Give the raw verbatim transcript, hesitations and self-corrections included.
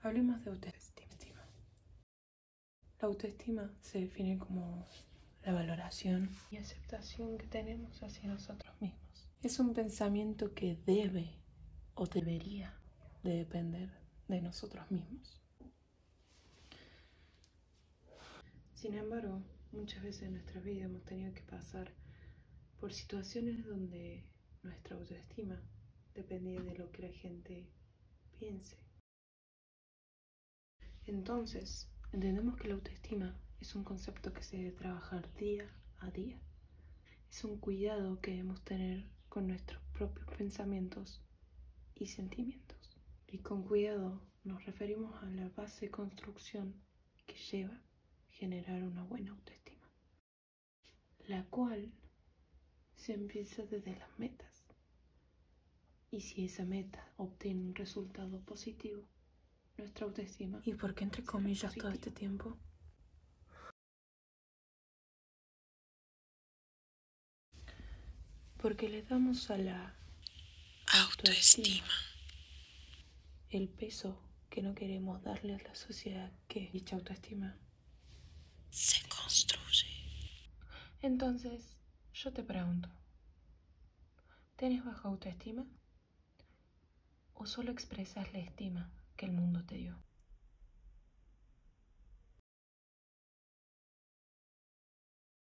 Hablemos de autoestima. La autoestima se define como la valoración y aceptación que tenemos hacia nosotros mismos. Es un pensamiento que debe o debería de depender de nosotros mismos. Sin embargo, muchas veces en nuestra vida hemos tenido que pasar por situaciones donde nuestra autoestima dependía de lo que la gente piense. Entonces, entendemos que la autoestima es un concepto que se debe trabajar día a día. Es un cuidado que debemos tener con nuestros propios pensamientos y sentimientos. Y con cuidado nos referimos a la base de construcción que lleva a generar una buena autoestima, la cual se empieza desde las metas. Y si esa meta obtiene un resultado positivo, nuestra autoestima. ¿Y por qué entre comillas todo este tiempo? Porque le damos a la autoestima el peso que no queremos darle a la sociedad, que dicha autoestima se construye. Entonces, yo te pregunto, ¿tienes baja autoestima? ¿O solo expresas la estima que el mundo te dio?